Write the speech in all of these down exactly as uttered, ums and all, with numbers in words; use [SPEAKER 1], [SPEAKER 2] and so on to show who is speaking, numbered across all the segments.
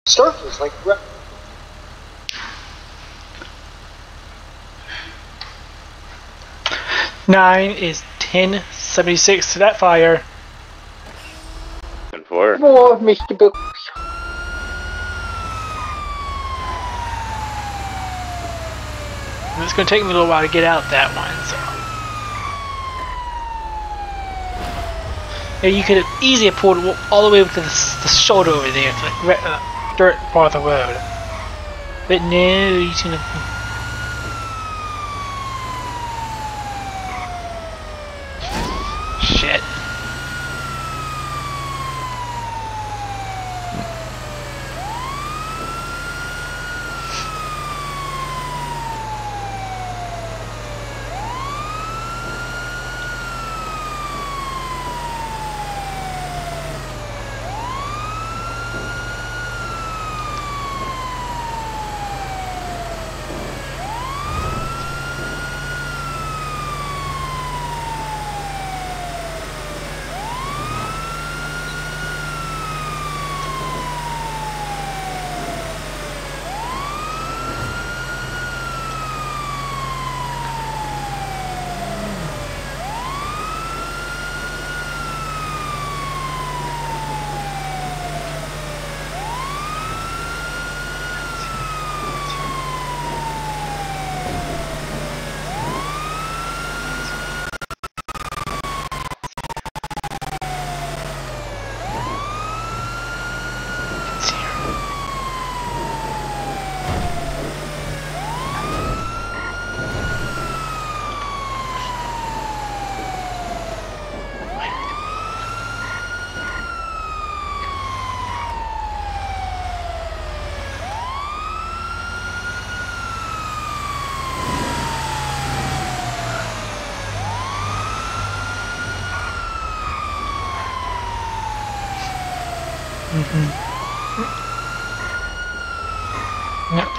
[SPEAKER 1] Starkey's like.
[SPEAKER 2] Nine is ten seventy-six to that fire.
[SPEAKER 3] And four.
[SPEAKER 1] Oh, Mister Bill.
[SPEAKER 2] And it's going to take me a little while to get out that one, so. Yeah, you could have easily pulled all the way up to the, the shoulder over there, to the uh, dirt part of the road. But no, he's going to. Shit. Mm-hmm. Yep.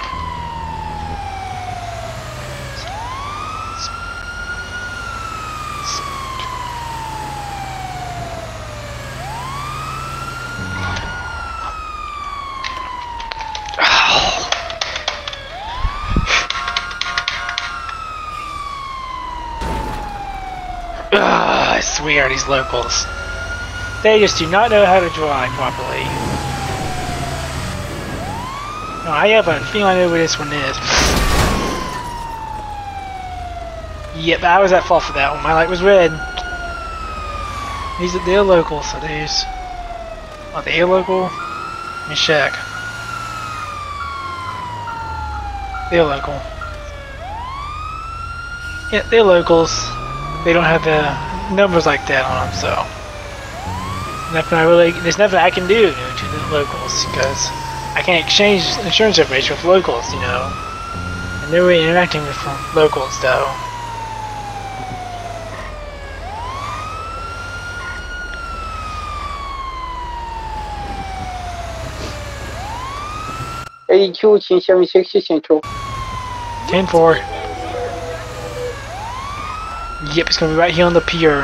[SPEAKER 2] Ah, I swear, these locals. They just do not know how to drive properly. No, I have a feeling I know where this one is. Yep, I was at fault for that one. My light was red. These are they're local, so there's. Are they local? Let me check. They're local. Yeah, they're locals. They don't have the numbers like that on them, so. Nothing I really, there's nothing I can do to the locals because I can't exchange insurance information with locals, you know. And they're really interacting with locals, though.
[SPEAKER 1] eighty-two, ten seventy-six Central.
[SPEAKER 2] ten four. Yep, it's gonna be right here on the pier.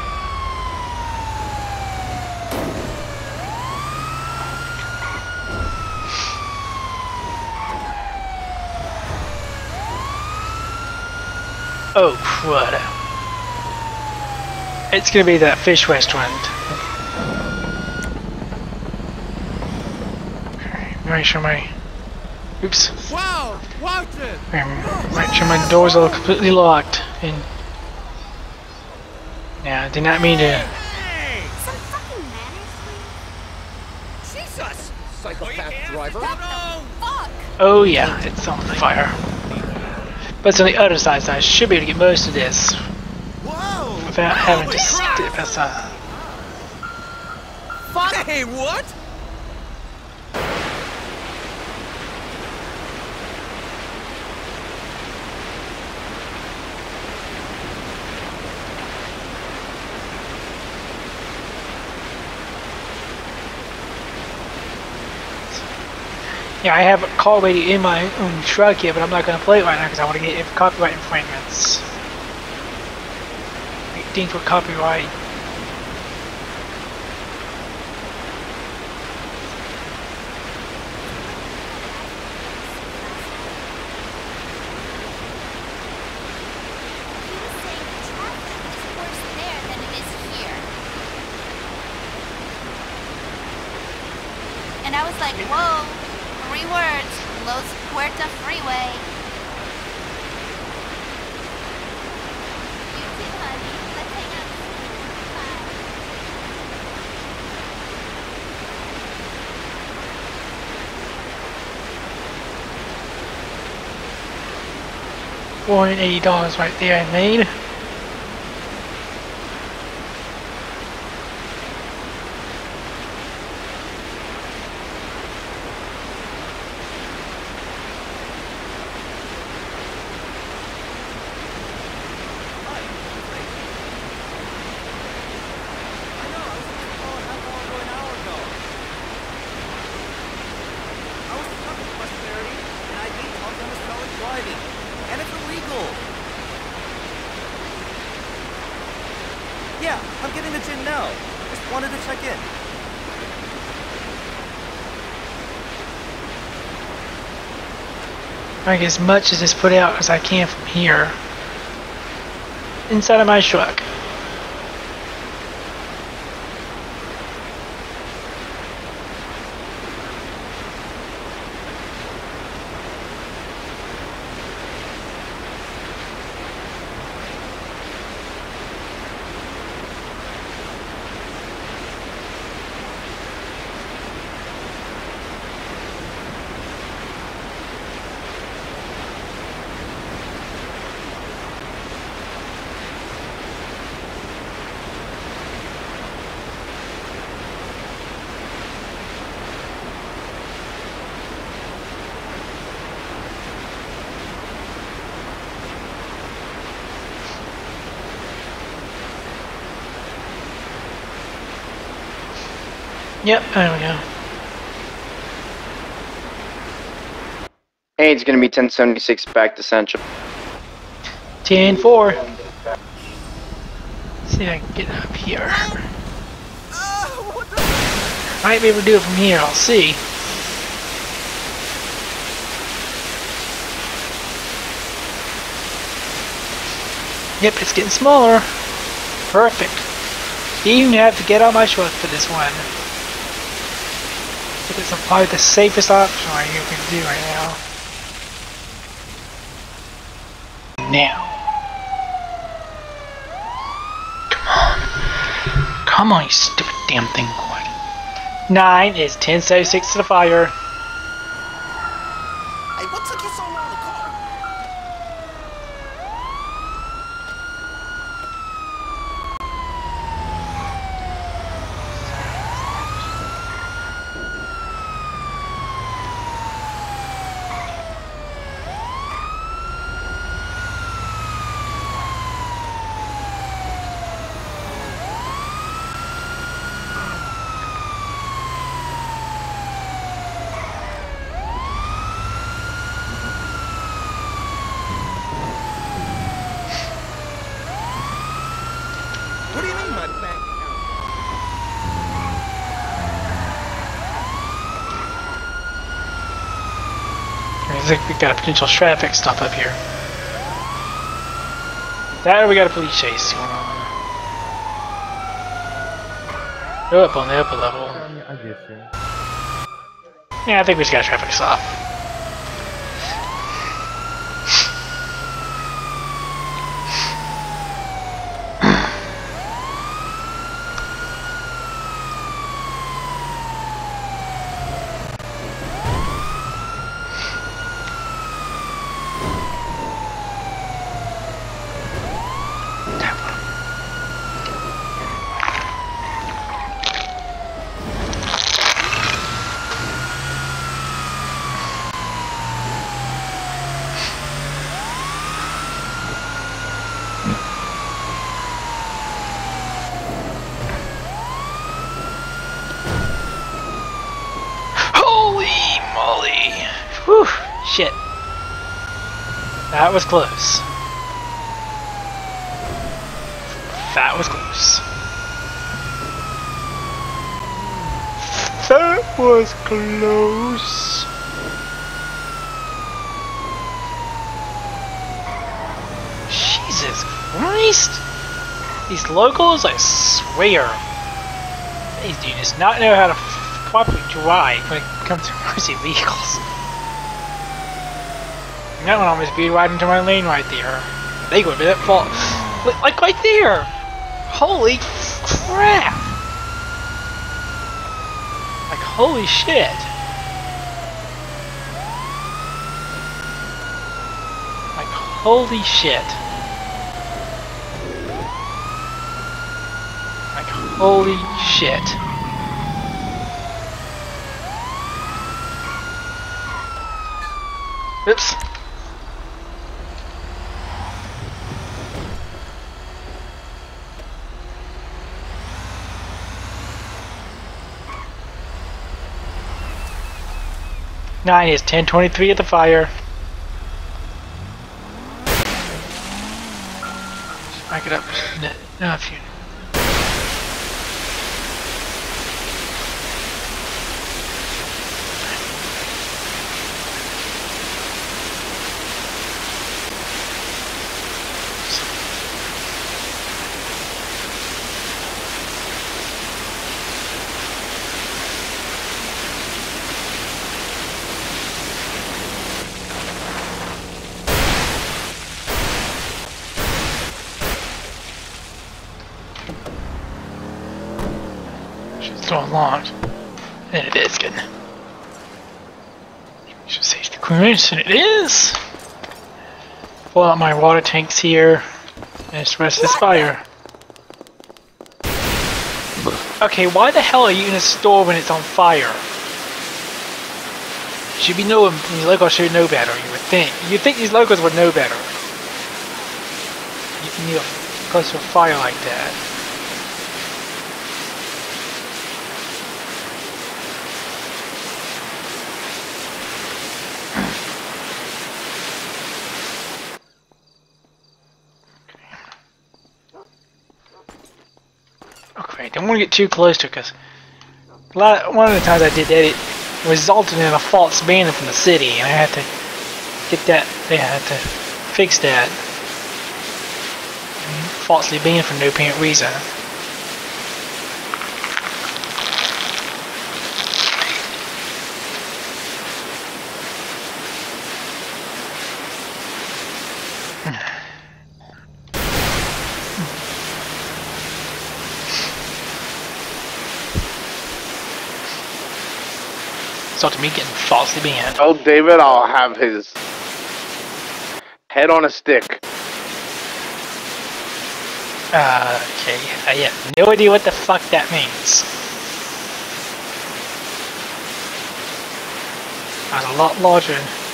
[SPEAKER 2] Oh, crud. It's gonna be that fish restaurant. Make sure my... Oops.
[SPEAKER 4] Wow! Watch it!
[SPEAKER 2] Make sure my doors are completely locked. And... Yeah, I did not mean to...
[SPEAKER 4] Hey!
[SPEAKER 5] Some fucking manners, please.
[SPEAKER 4] Jesus!
[SPEAKER 6] Psychopath driver.
[SPEAKER 5] Fuck!
[SPEAKER 2] Oh yeah, it's on fire. But it's on the other side, so I should be able to get most of this
[SPEAKER 4] Whoa!
[SPEAKER 2] without having to
[SPEAKER 4] Holy crap!
[SPEAKER 2] step outside.
[SPEAKER 4] Fuck! Hey, what?
[SPEAKER 2] Yeah, I have a call ready in my own truck here, but I'm not going to play it right now because I want to get copyright infringements. eighteen for copyright.
[SPEAKER 5] Whoa. Three words. Los Puerta Freeway. You too, honey. Let's hang out soon. Bye.
[SPEAKER 2] four hundred eighty dollars right there I made.
[SPEAKER 6] Yeah, I'm getting the gin now. Just wanted to check in.
[SPEAKER 2] I get as much as this put out as I can from here. Inside of my truck. Yep, there we go.
[SPEAKER 1] Hey, it's gonna be ten seventy-six back to Central.
[SPEAKER 2] ten four. See if I can get up here.
[SPEAKER 6] Oh, what the?
[SPEAKER 2] Might be able to do it from here, I'll see. Yep, it's getting smaller. Perfect. You even have to get on my truck for this one. But it's probably the safest option you can do right now. Now. Come on. Come on, you stupid damn thing, boy. Nine is ten seventy-six to the fire.
[SPEAKER 6] Hey, what took you so long to call? What do you mean, my bank account?
[SPEAKER 2] I think we got a potential traffic stop up here. That or we got a police chase going on. Go up on the upper level.
[SPEAKER 7] I get you.
[SPEAKER 2] Yeah, I think we just got a traffic stop. Whew, shit. That was close. That was close. That was close. Jesus Christ. These locals, I swear. These do just not know how to properly drive. Like, Come to emergency vehicles. That one almost beat right into my lane right there. They would be that fault. Like right there! Holy crap! Like holy shit! Like holy shit! Like holy shit! Oops. Nine is ten twenty-three at the fire. Back it up. No, no, if you. Still unlocked. And it is good. Should save the clearance, and it is. Pull out my water tanks here, and just rest this fire. Okay, why the hell are you in a store when it's on fire? Should be knowing, these locals should know better, you would think. You'd think these locals would know better. You can get close to a fire like that. Okay, don't want to get too close to it because one of the times I did that, it resulted in a false ban from the city, and I had to get that. They had to fix that. Falsely banned for no apparent reason. To me getting falsely banned.
[SPEAKER 3] Oh, David, I'll have his head on a stick.
[SPEAKER 2] Uh, okay, I have no idea what the fuck that means. That's a lot larger.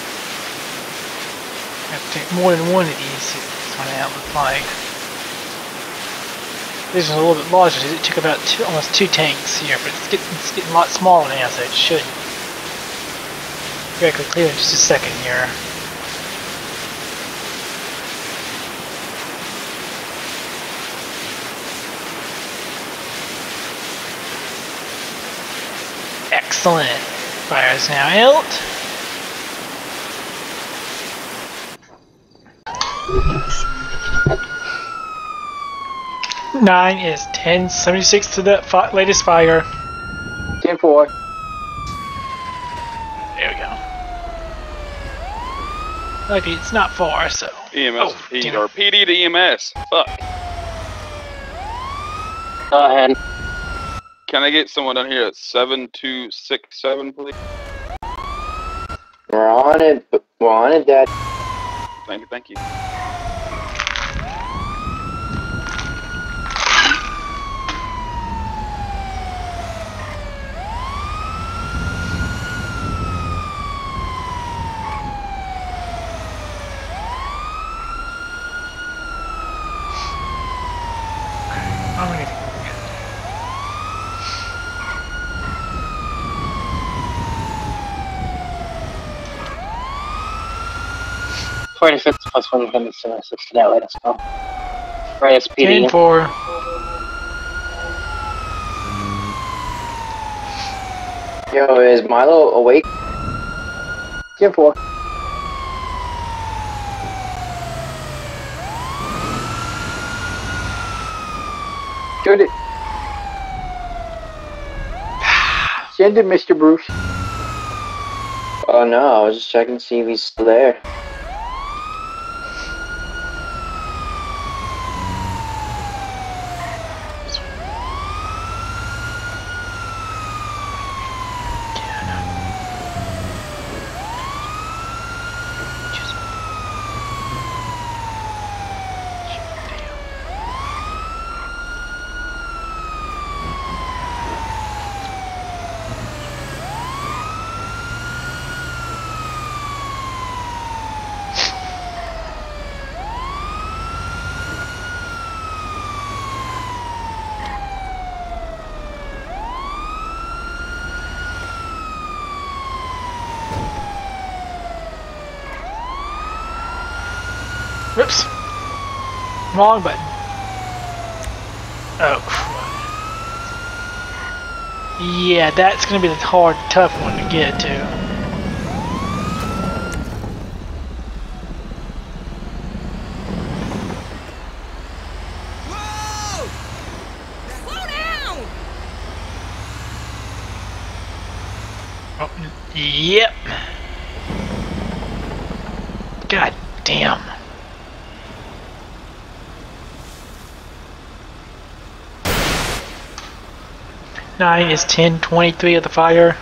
[SPEAKER 2] I have to take more than one of these. That's what it looks like. This is a little bit larger. It took about two, almost two tanks here, but it's getting, it's getting a lot smaller now, so it should. Very clear in just a second here. Excellent. Fire is now out. Nine is ten seventy-six to the fi latest fire.
[SPEAKER 1] ten four.
[SPEAKER 2] There we go. Lucky it's not far, so.
[SPEAKER 3] E M S
[SPEAKER 2] Oh,
[SPEAKER 3] P
[SPEAKER 2] damn.
[SPEAKER 3] or P D to E M S. Fuck.
[SPEAKER 1] Go ahead.
[SPEAKER 3] Can I get someone down here at seven two six seven, please?
[SPEAKER 1] We're on it. We're on it, Dad.
[SPEAKER 3] Thank you, thank you.
[SPEAKER 2] I'm gonna get
[SPEAKER 1] forty-fifth plus one is going to be seventy-six today. Let us know. Right, S P D.
[SPEAKER 2] ten four.
[SPEAKER 1] Yo, is Milo awake? ten four. Send it. Send it, Mister Bruce.
[SPEAKER 7] Oh no, I was just checking to see if he's still there.
[SPEAKER 2] Whoops. Wrong button. Oh, crud. Yeah, that's gonna be the hard, tough one to get to.
[SPEAKER 4] Whoa! Slow down!
[SPEAKER 2] Oh, yep. God damn. Nine is ten twenty-three of the fire.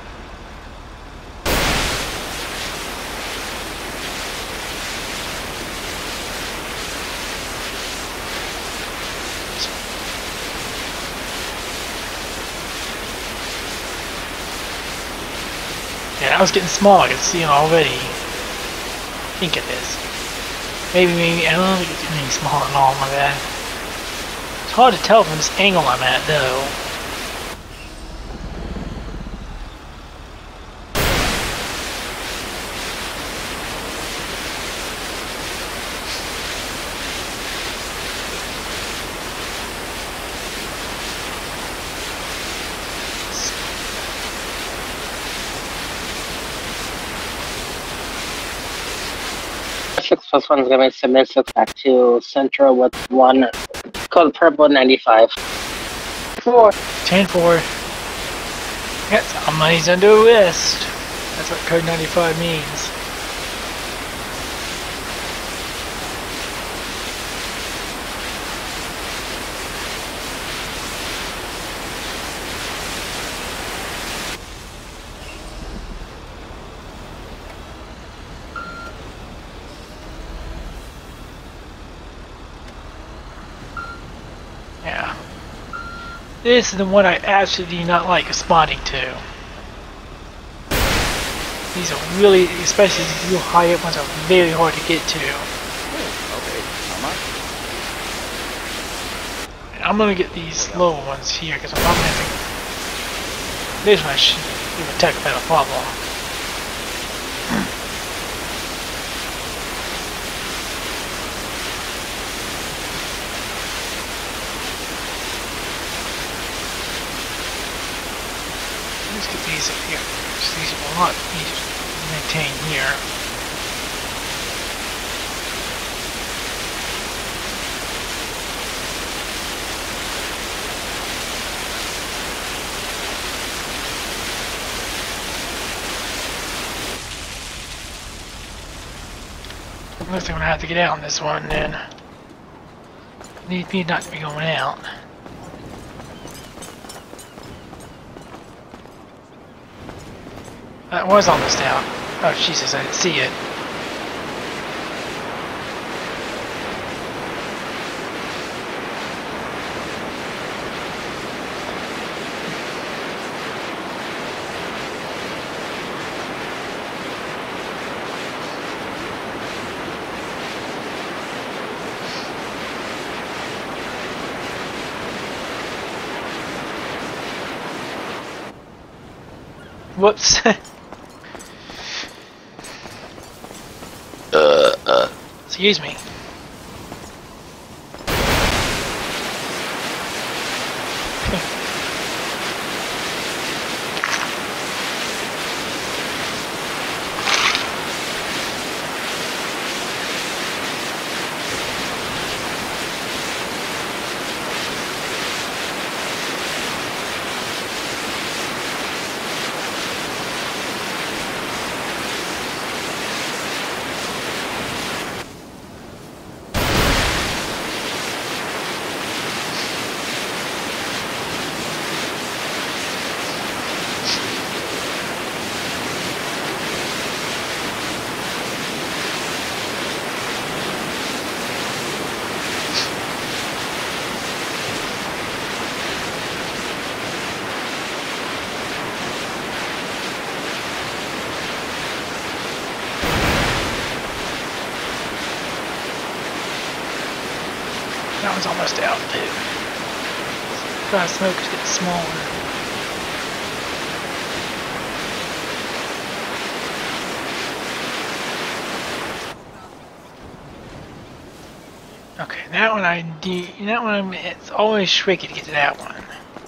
[SPEAKER 2] Yeah, I was getting small. I could see it already. Think of this. Maybe, maybe I don't think it's getting small at all. My bad. It's hard to tell from this angle I'm at, though.
[SPEAKER 1] Six plus one is gonna submit six back to Central with one code purple ninety-five. Four.
[SPEAKER 2] ten four. Yes, our money's under arrest. That's what code ninety-five means. Yeah. This is the one I absolutely do not like responding to. These are really, especially these real high up ones, are very hard to get to.
[SPEAKER 6] Okay, how much?
[SPEAKER 2] And I'm gonna get these lower ones here because I'm not gonna have to. This one should be a tech without a problem. Let's get these up here. So these are a lot easier to maintain here. Looks like I'm gonna have to get out on this one then. Need me not to be going out. That was almost out. Oh Jesus, I didn't see it. Whoops.
[SPEAKER 7] Uh, uh.
[SPEAKER 2] Excuse me. That one's almost out too. The smoke is getting smaller. Okay, that one I do. That one, it's always tricky to get to that one.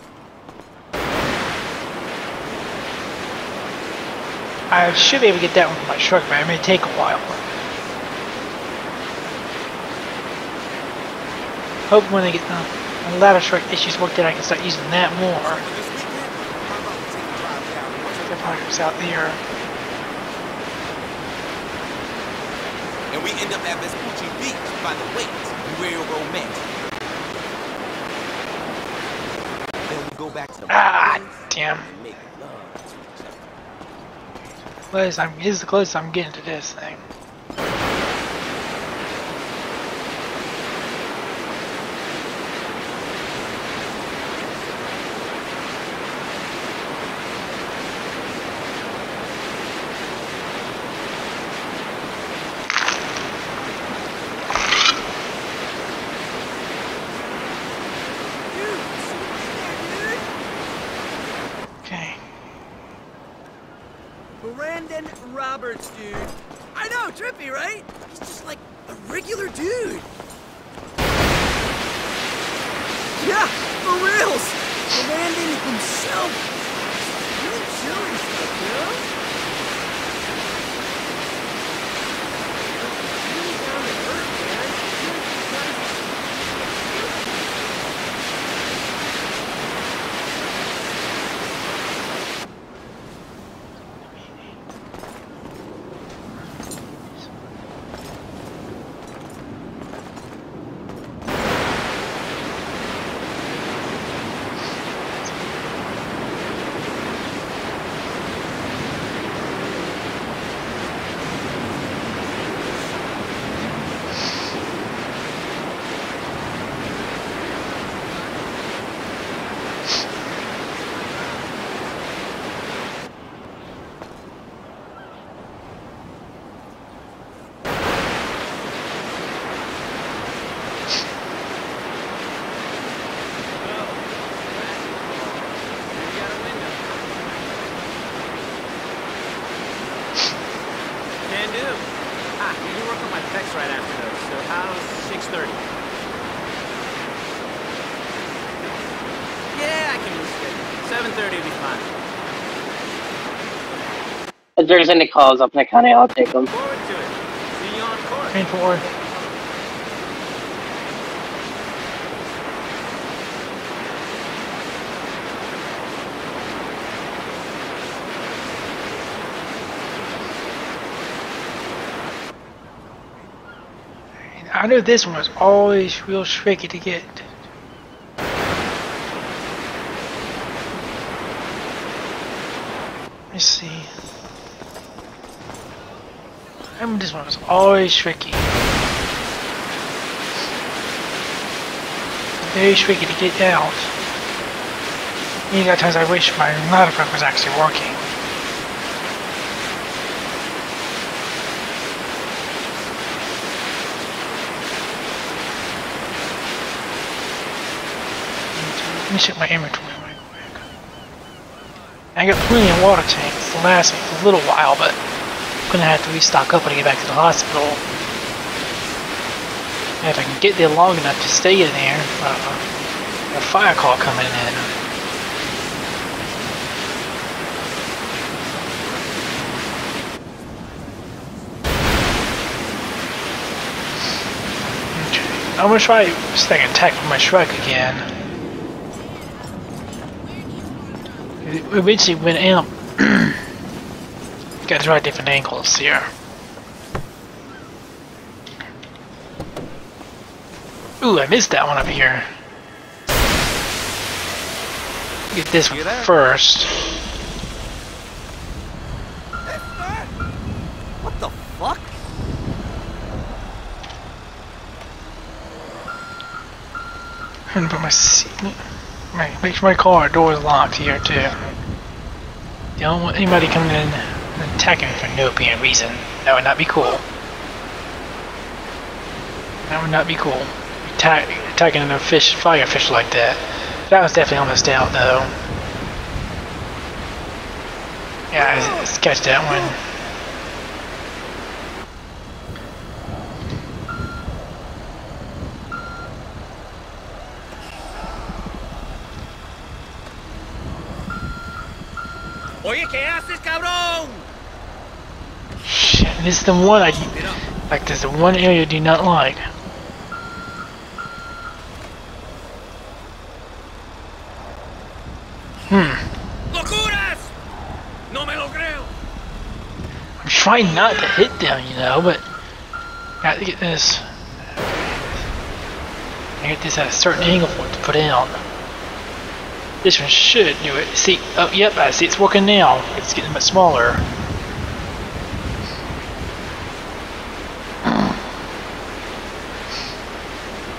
[SPEAKER 2] I should be able to get that one from my truck, but it may take a while. Hope when they get the ladder truck issues worked out, I can start using that more. The fires out there.
[SPEAKER 4] And we end up at Vespucci Beach by the lake, real romantic. Then we go back to the
[SPEAKER 2] Ah,
[SPEAKER 4] mountains
[SPEAKER 2] damn.
[SPEAKER 4] and make love to each other.
[SPEAKER 2] Close, I'm, this is the closest I'm getting to this thing. Okay.
[SPEAKER 6] Brandon Roberts, dude. I know, trippy, right? He's just like a regular dude. Yeah, for reals. Brandon himself. Really chilling stuff, you know? Really down to earth, man. Right after those, so how's six thirty? Yeah, I can reschedule. seven thirty will be fine.
[SPEAKER 1] If there's any calls up in the county, I'll take them.
[SPEAKER 6] Forward to it. See you on court.
[SPEAKER 2] Main forward. I knew this one was always real tricky to get. Let's see. I remember this one was always tricky. Very tricky to get out. Many times I wish my ladder truck was actually working. Let me check my inventory right quick. I got plenty of water tanks to last me for a little while, but I'm gonna have to restock up when I get back to the hospital. And if I can get there long enough to stay in there, uh, a fire call coming in. Okay. I'm gonna try staying attack with my truck again. It eventually went out. Got to try different angles here. Ooh, I missed that one up here. Get this one first.
[SPEAKER 6] What the fuck?
[SPEAKER 2] I'm gonna put my seat. My, make sure my car door is locked here too. Don't want anybody coming in and attacking me for no apparent reason. That would not be cool. That would not be cool. Attack, attacking a fish, fire fish like that. That was definitely almost out though. Yeah, let's, let's catch that one.
[SPEAKER 6] Oye, ¿qué haces, cabrón?
[SPEAKER 2] Shit, this is the one I like. This is the one area I do not like. Hmm.
[SPEAKER 6] ¡Locuras! No me lo creo.
[SPEAKER 2] I'm trying not to hit them, you know, but got to get this. I get this at a certain angle for it to put in on. This one should do it. See, oh, yep, I see it's working now. It's getting much smaller.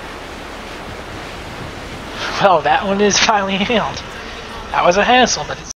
[SPEAKER 2] Well, that one is finally out. That was a hassle, but it's